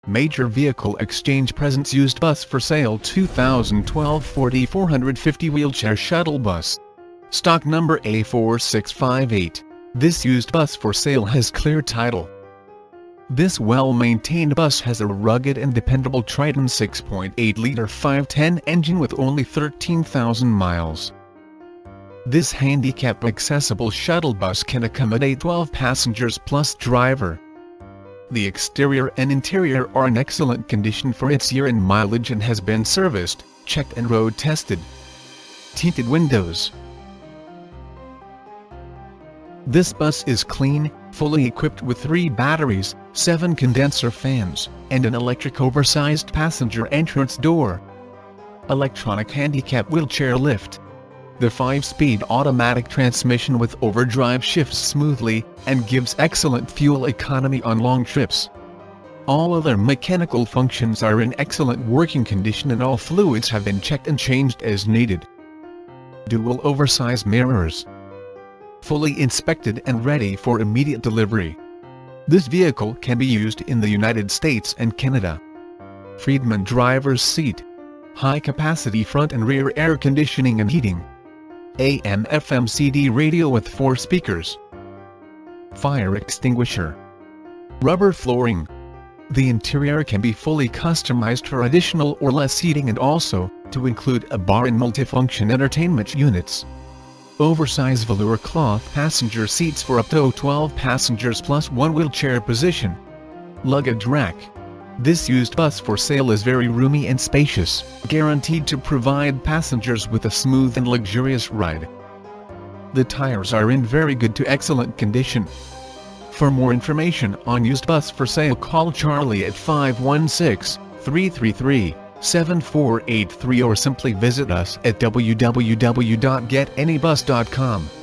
Major Vehicle Exchange presents used bus for sale 2012 Ford E450 wheelchair shuttle bus. Stock number A4658. This used bus for sale has clear title. This well-maintained bus has a rugged and dependable Triton 6.8-liter 510 engine with only 13,000 miles. This handicap accessible shuttle bus can accommodate 12 passengers plus driver. The exterior and interior are in excellent condition for its year and mileage and has been serviced, checked and road tested. Tinted windows. This bus is clean, fully equipped with 3 batteries, 7 condenser fans, and an electric oversized passenger entrance door. Electronic handicap wheelchair lift. The 5-speed automatic transmission with overdrive shifts smoothly, and gives excellent fuel economy on long trips. All other mechanical functions are in excellent working condition and all fluids have been checked and changed as needed. Dual oversized mirrors. Fully inspected and ready for immediate delivery. This vehicle can be used in the United States and Canada. Freedman driver's seat. High-capacity front and rear air conditioning and heating. AM/FM CD radio with 4 speakers. Fire extinguisher. Rubber flooring. The interior can be fully customized for additional or less seating and also to include a bar and multifunction entertainment units. Oversized velour cloth passenger seats for up to 12 passengers plus 1 wheelchair position. Luggage rack. This used bus for sale is very roomy and spacious, guaranteed to provide passengers with a smooth and luxurious ride. The tires are in very good to excellent condition. For more information on used bus for sale, call Charlie at 516-333-7483 or simply visit us at www.getanybus.com.